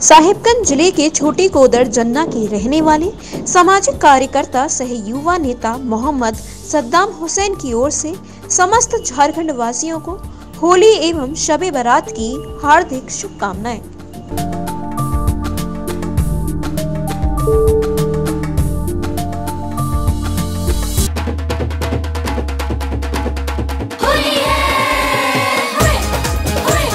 साहिबगंज जिले के छोटी कोदर जन्ना के रहने वाले सामाजिक कार्यकर्ता सह युवा नेता मोहम्मद सद्दाम हुसैन की ओर से समस्त झारखंड वासियों को होली एवं शबे बारात की हार्दिक शुभकामनाएं।